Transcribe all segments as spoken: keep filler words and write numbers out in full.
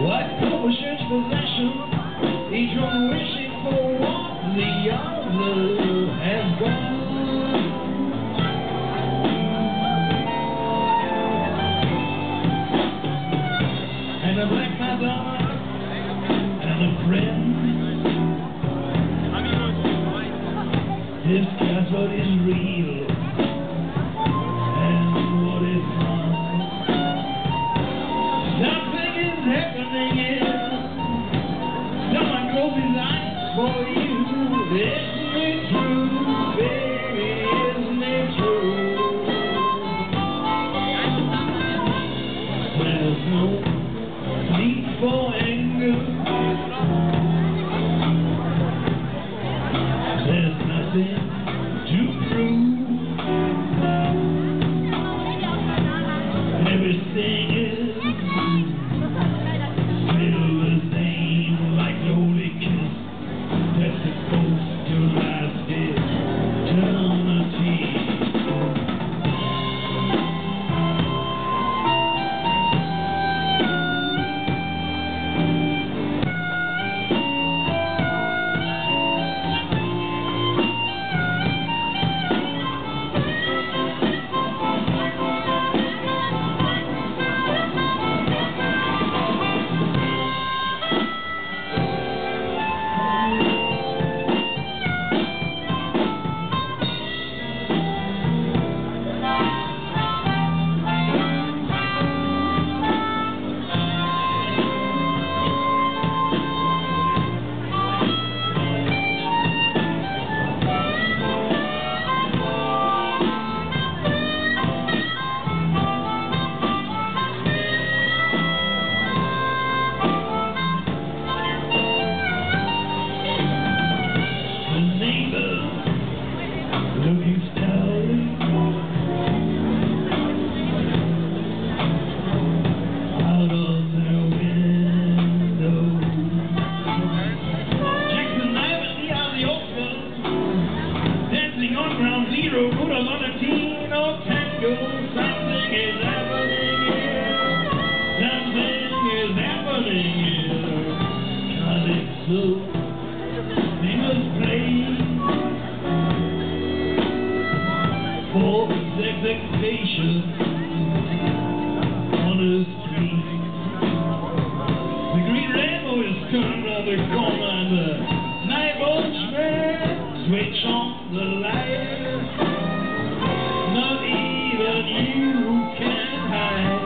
Like publishers' possession, each one wishing for what the other has gone. And a black Madonna and a friend. Discuss what is real and what is not. Something is happening here. Someone close his eyes for you. Isn't it true, baby? Isn't it true? There's no need for anger. There's nothing to prove. Everything is still the same, like the holy kiss that's supposed to last eternity. Looking steadily out of their window. Jackson Avenue out of the Oakville, dancing on ground zero, put a Monotino tango. Something is happening here. Something is happening here. Calypso, they must play for execution on the street. The green rainbow is coming around the corner, and the night watchman switch on the light. Not even you can hide.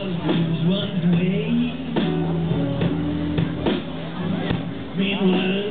One way. Meanwhile